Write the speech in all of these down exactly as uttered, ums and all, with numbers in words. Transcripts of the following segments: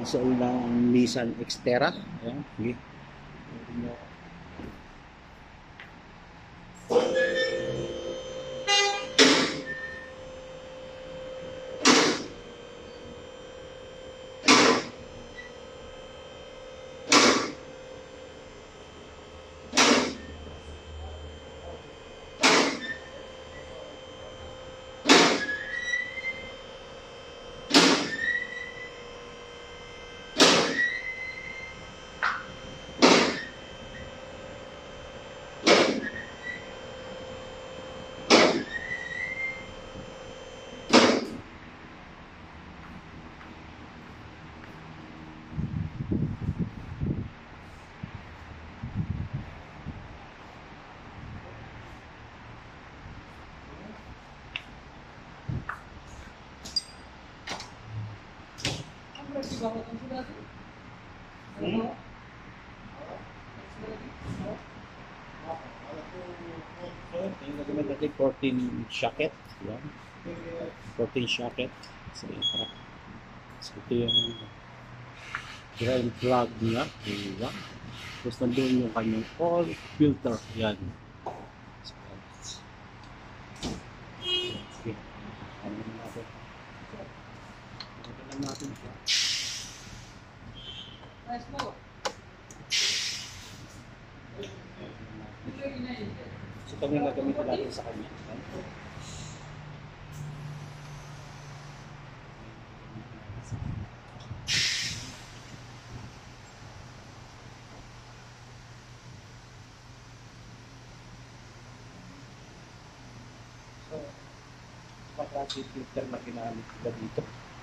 console ng Nissan Xterra. Ayan, sige. Hmm? Yung nagamit natin fourteen socket. Yan. fourteen socket. So, so ito yung drain plug niya. Yan. Tapos nandun yung kanyang oil filter. Yan. So, okay. Ano natin? Ano natin siya? Nice mo. So ito yung gagamitin natin sa kanya. So, pagkasi filter na ginamit ko dito.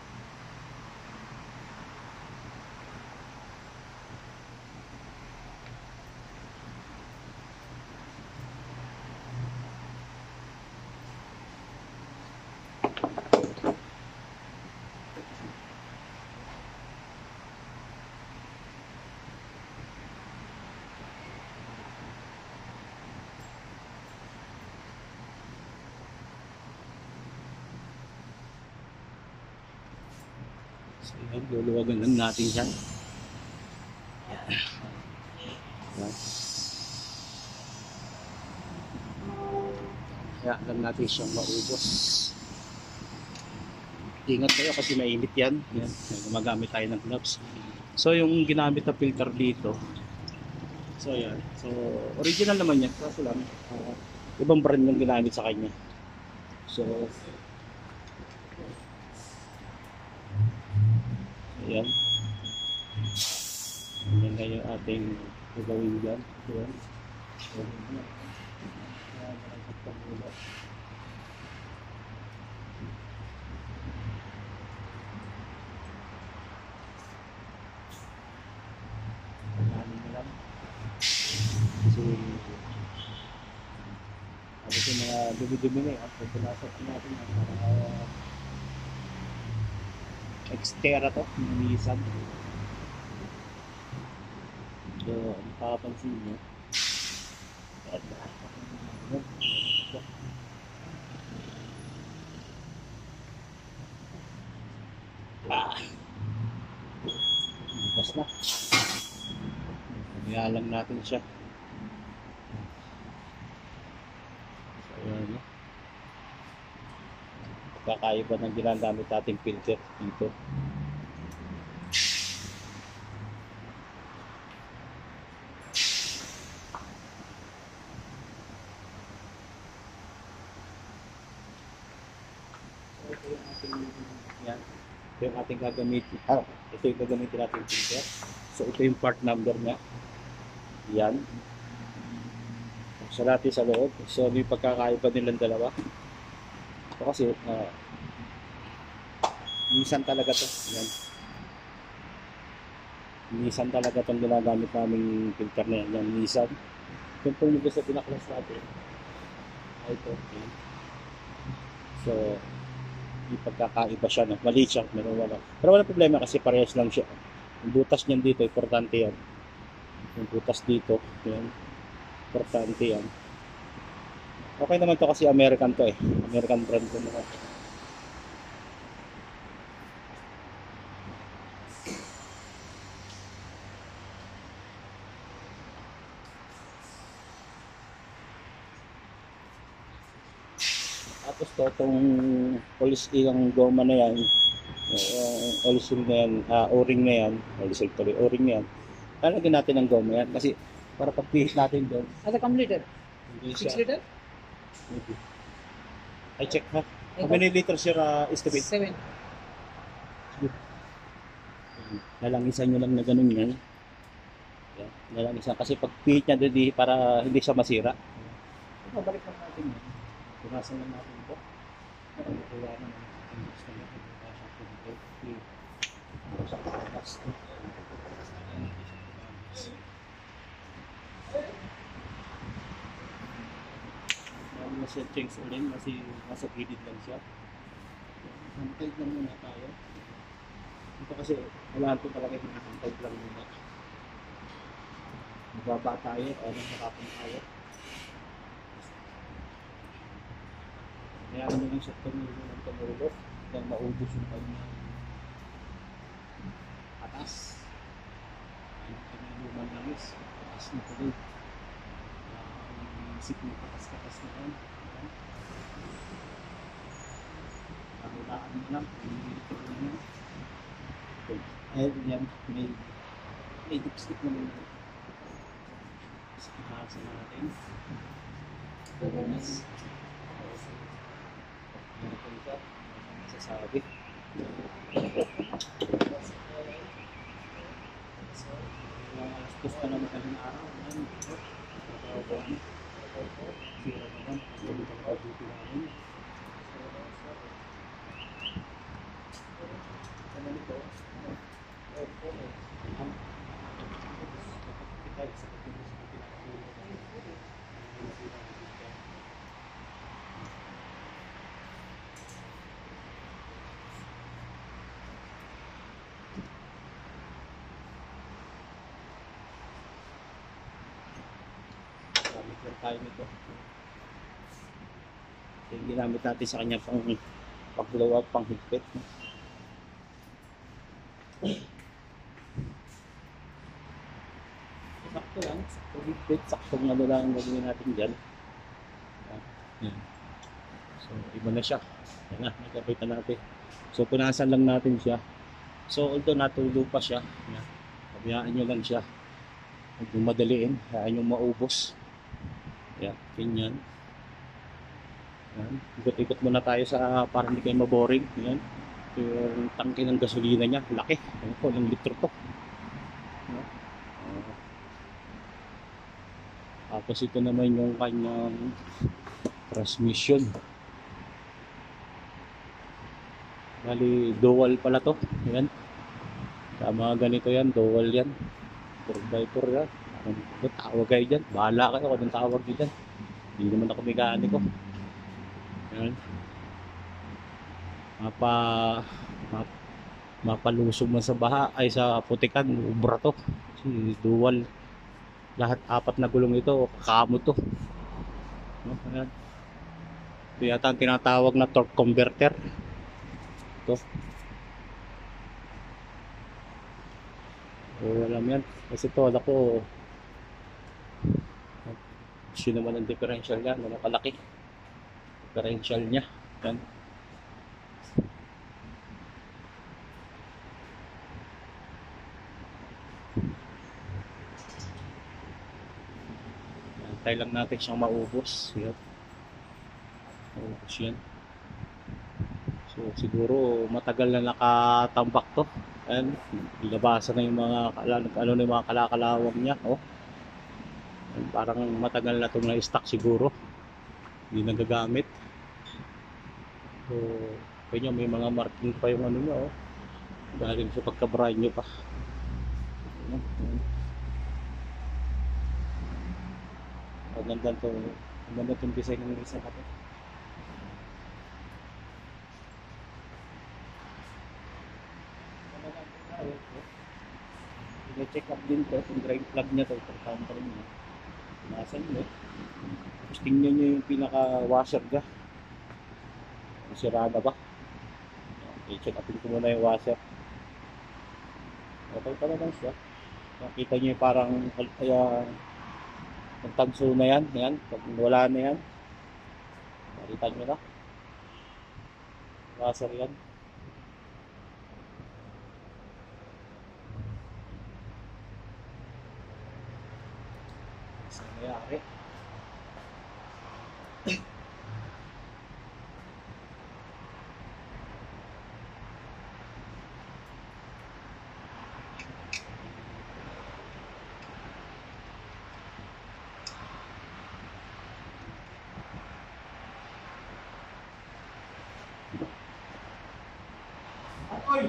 So, yan, luluwagan lang natin siya. Yan. Yan. Kaya lang natin siyang maubos. Ingat kayo kasi mainit yan. Yan. Gumagamit tayo ng gloves. So, yung ginamit na filter dito. So, yan. So, original naman yan. Kaso lang, uh, ibang brand yung ginamit sa kanya. So, ayan. Ayan na yung ating gagawin dyan. Ayan. So, ano yung mga dumi-dumi na yun. Pupunasok natin ang uh, Xterra to, Nissan. So, ang papansin nyo, ah, bukas na. Pagyalang natin siya. So, ayan. Kakaiba ng ginagamit nating filter dito. Ito yung ating, yan. Ito yung ating gagamitin. Ah, ito yung gagamitin natin filter. So ito yung part number niya. Yan. Sa natin sa loob. So ano yung pagkakaiba nilang dalawa. Ito kasi uh, Nissan talaga to. Yan. Nissan talaga itong ginagamit naming filter na yan. Yan, Nissan. Yung pong gusto pinaklas natin. Ay, ito. Yan. So, yung pagkakaiba siya. No? Mali siya. Meron wala. Pero wala problema kasi parehas lang siya. Yung butas niyan dito, importante yan. Yung butas dito, yan. Importante yan. Okay naman to kasi American to eh. American brand to naman. Tapos to, itong polish yung goma na yan, yung polish na yan, uh, o-ring na yan, polish tuloy, o-ring na yan, lalagyan natin ng goma yan kasi para pag-pihit natin doon. Ada kam liter? Hindi six siya. liter? Maybe. I check ha. How many liters your uh, escapade? seven. Nalangisan nyo lang na ganun yan. Yan. Nalangisan kasi pag-pihit niya doon para hindi siya masira. Mabalik lang natin yan. Punasan lang natin ito. Wala na natin gusto natin. Punasan ko dito. Punasan ko dito. Lalo na siya change ulit kasi nasa gilid lang siya. Hantay lang muna tayo. Ito kasi wala ito talaga hinahantay lang muna. Mababa tayo o nang nakapang tayo. Kaya ano lang siya tumulo ng tumulo hanggang maubos yung kanya atas. Yung kanya lumang langis. Atas na tuloy. Ang isip mo katas-katas na yan. Pahulaan mo lang. Pinilito mo yan. Eh, yan. May may dipstick na muna. Sikahasa natin. Bumas. Ano po ito? Masasabi. Alas dos pa naman kami araw. Ayan. Matawag ko. Sira naman. Pagkali pang pag-duty namin. Ano nito? Gamit lang tayo nito. Yung ginamit natin sa kanya pang pag-blow up, pang higpit. Sakto lang, sakto higpit, sakto ng ano lang ang gagawin natin dyan. Yan. So, iba na siya. Yan na, nagkapitan natin. So, punasan lang natin siya. So, although natulo pa siya, yan. Pabayaan nyo lang siya. Huwag nyo madaliin, hayaan nyo maubos. Yan, ganyan. Yan. Ikot-ikot muna tayo sa para hindi kayo maboring. Yan. Yung tangke ng gasolina niya, laki. Ano po, ilang litro to. Yan. Uh, tapos ito naman yung kanyang transmission. Bali, dual pala to. Yan. Sa mga ganito yan, dual yan. four by four yan. Ano tawag kayo dyan? Bahala kayo kung anong tawag dyan. Hindi naman ako mekaniko. Yan. Mapa, map, mapalusog man sa baha ay sa putikan, ubra to. Kasi dual. Lahat apat na gulong ito, kamo to. No? Ayan. Ito yata ang tinatawag na torque converter. Ito. So, alam yan. Kasi ito, wala ko. Siya naman ang differential yan. Ano kalaki. Differential niya. Yan. Antay lang natin siyang maubos. Yan. Maubos yan. So siguro matagal na nakatambak to. Ayan, ilabasan na yung mga ano na yung mga kalakalawang niya, oh. Ayan, parang matagal na itong na-stock siguro. Hindi nagagamit. So, kanya may mga marking pa yung ano niya, oh. Galing sa pagka-brand nyo pa. Ayan, ayan. Ang ganda to, ang ganda itong design ng isa natin. I-check up din to, yung drain plug niya to, for counter niya. Nasaan mo? Tapos tingnan nyo yung pinaka-washer ka. Sira na ba? I-check upin ko muna yung washer. Okay pa naman siya. Nakita nyo yung parang kaya ang tagso na yan, yan. Pag wala na yan, nakita nyo na. Passer yan. Sa mayari. Oy!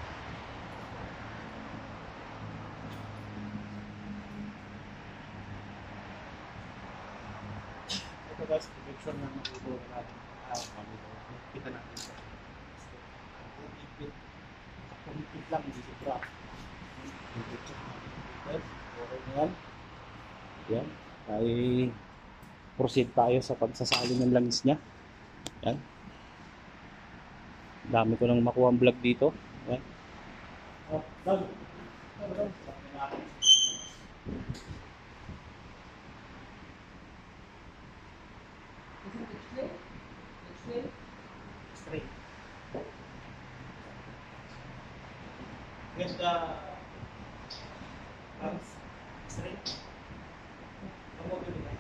Ito guys, prediction ng magulo na natin. Ah, magulo. Kita natin ito. Pumipit. Pumipit lang, hindi sobra. Prediction natin. Okay na yan. Yan. Ay proceed tayo sa pagsasali ng langis niya. Yan. Dami ko nang makuha ang vlog dito. Yan. Oh, vlog. Vlog. Straight. With the arms straight. Kamu dulu kan?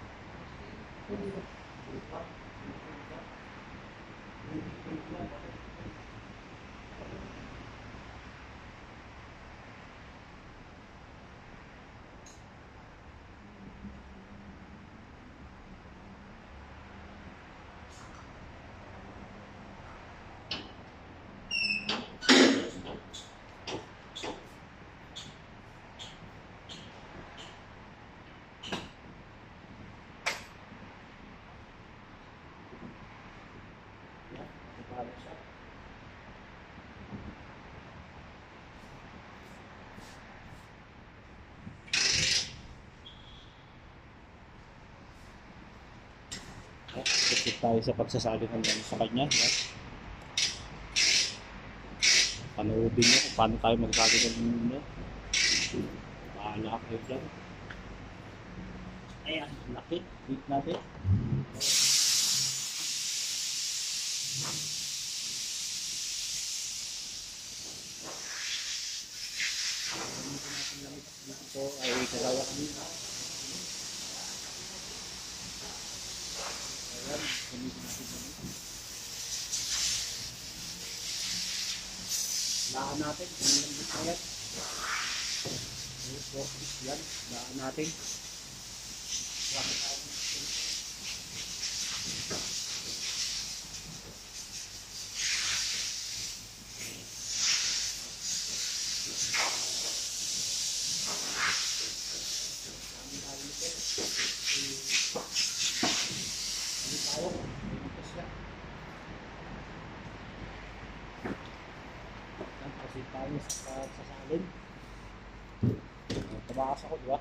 Proceed tayo sa pagsasali ng langis sa kanya. Yan. Panoodin nyo kung paano tayo magsali ng ano. Bahala kayo dyan. Ayan, laki. Hit natin. Ito ay kagaya kanina. Ayan, gamitin natin kami. Laan natin, kung ilang bit na yan. four bit yan, laan natin. Kasi tayo sa sasalin. Tabakas ako, di ba?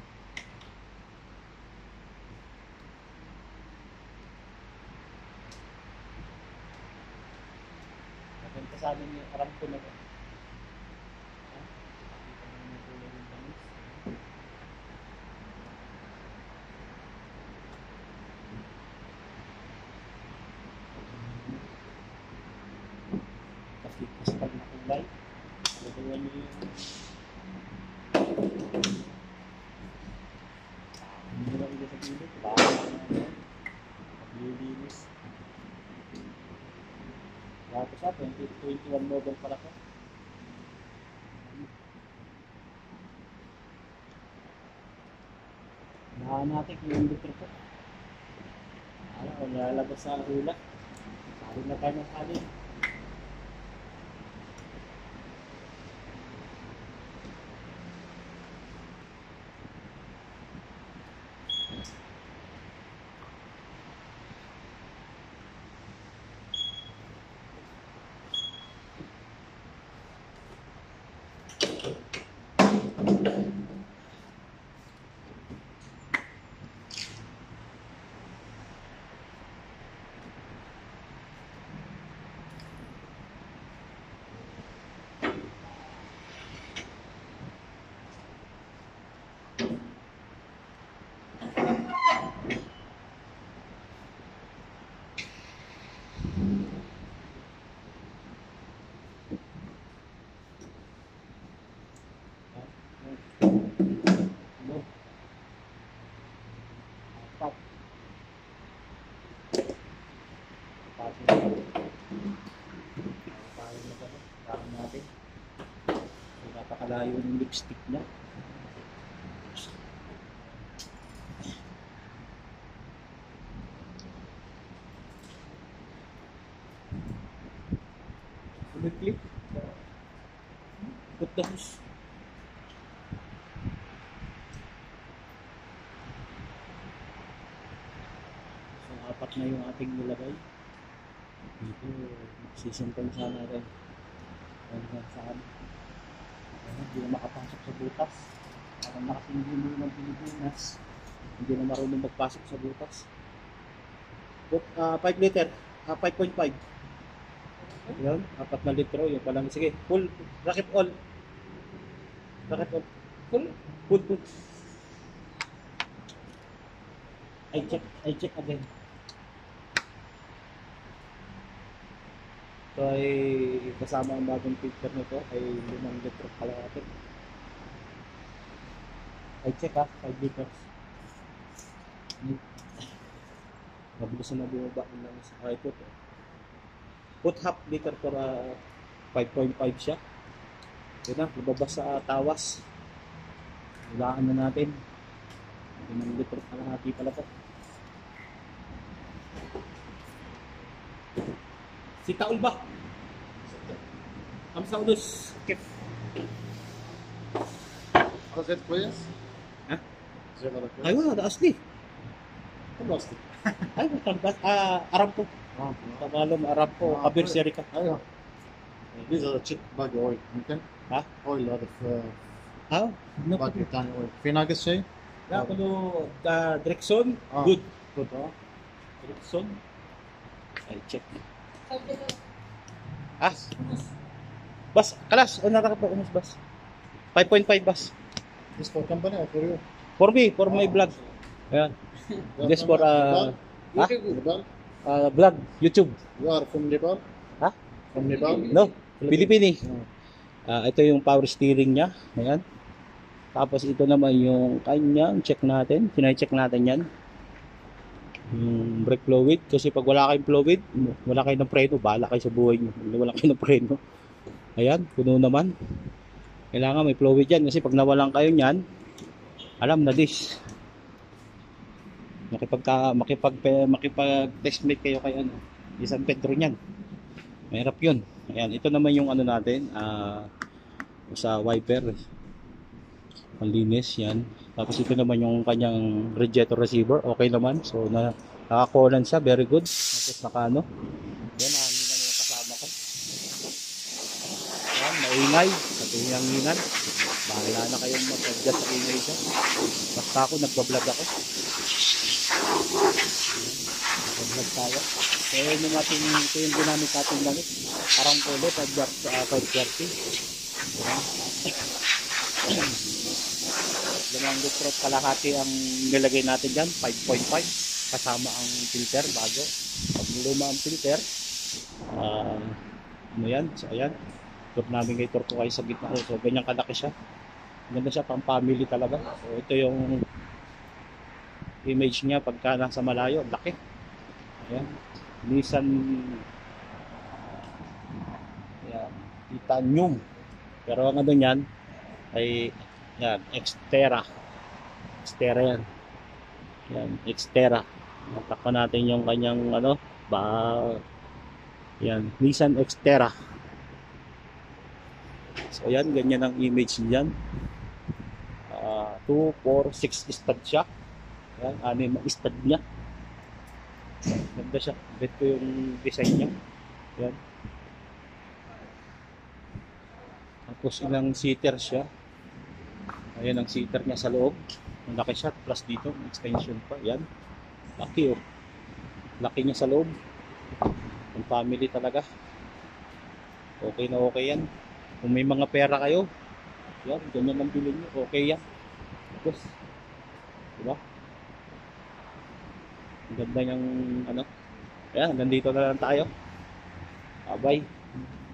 Nagpunta sa amin yung karampo na ito. Nakita naman yung kulay ng tamis. Kasi kasi pag nakulay, nagawa nyo yung hindi na lang sa pilit. Baka na paglilinis. Dato sa twenty twenty-one model pala ko. Nahan natin kung yung litro ko. Ano, kung nilalabas sa hula. Sabi na tayo ng salin. Ano? Apat. Pasok na. Tayo na ba? Tayo natin. So, napakalayo ng lipstick niya. Clip. Put the hose. So, apat na yung ating nilagay. Dito, sisintong sana rin. Hanggang saan. Hindi na makapasok sa butas. Parang nakasindi mo ng Pilipinas. Hindi na marunong magpasok sa butas. Put, uh, five liter. Uh, five point five. Yan, apat na litro. Yung palang, sige, full. Racket all. Racket all. Full. Full, full. I check, I check again. So ay kasama ang bagong filter nito ay limang litro kalahati. I check ha, five liters. Mabilis na bumaba ng sa ipot. Eh. Put half liter for uh, five point five siya. Yun na, lumabas sa uh, tawas. Hulaan na natin. limang litro kalahati pala po. Si Taul ba? Am sa ulos. Kip. Розет كويس؟ ها؟ شغله كويس؟ ايوه ده اصلي. بلاستيك. ايوه طب بس آه ارامكو. اه تمام ارامكو آه. خبير شركه. ايوه فيزا تشيك باقي اويل ممكن؟ ها؟ اويل هذا في اه باقي ثاني اويل في ناقص شيء؟ لا كله ده دريكسون آه. جود. جود اه دريكسون. اي تشيك. Ah, bas, kalas, ano nakakap ba umus bas? five point five bas. This for company or for you? For me, for my vlog. Ayan. This for uh, ha? Nepal? uh vlog, YouTube. You are from Nepal? Ha? From Nepal? No, Pilipini. Oh. Ah, ito yung power steering niya. Ayan. Tapos ito naman yung kanyang check natin. Sinay-check natin yan. Yung brake fluid. Kasi pag wala kayong fluid, wala kayo ng preno. Bahala kayo sa buhay nyo. Wala kayo ng preno. Ayan, puno naman. Kailangan may fluid yan. Kasi pag nawalan kayo nyan, alam na this. Makipag, makipag, makipag testmate kayo kay ano, San Pedro nyan. Mahirap yun. Ayan, ito naman yung ano natin. Uh, sa wiper. Malinis yan. Tapos ito naman yung kanyang radiator receiver. Okay naman. So na nakakolan siya. Very good. Tapos naka ano. Yan, nanginan yung kasama ko. Yan, maingay. At yung hanginan. Bahala na kayong mag-adjust sa ingay siya. Basta ako, nagbablog ako. Nagbablog tayo. So yun yung ating, ito yung ginamit natin langit. Parang polo, five thirty. Yan. Limang litro kalahati ang nilagay natin dyan, five point five kasama ang filter bago. Pag luma ang filter, uh, ano yan, so ayan, tour namin ngayon, tour ko kayo sa gitna. So ganyan kalaki siya, ganda siya, pang family talaga. So ito yung image niya pagka nasa malayo, laki. Ayan, Nissan ayan, titanium, pero ang ano yan ay yan, Xterra. Xterra yan. Yan, Xterra. Natakpan natin yung kanyang ano, ba yan, Nissan Xterra. So yan, ganyan ang image niyan. Uh, two, four, six stud siya. Yan, anim ang stud niya. Ganda siya. Bet ko yung design niya. Yan. Tapos ilang seater siya. Ayan ang seater niya sa loob. Malaki siya. Plus dito, extension pa. Yan. Laki oh. Laki niya sa loob. Ang family talaga. Okay na okay yan. Kung may mga pera kayo, yan, ganyan lang bilhin nyo. Okay yan. Tapos, diba? Ang ganda niyang ano. Ayan, hanggang dito na lang tayo. Bye bye.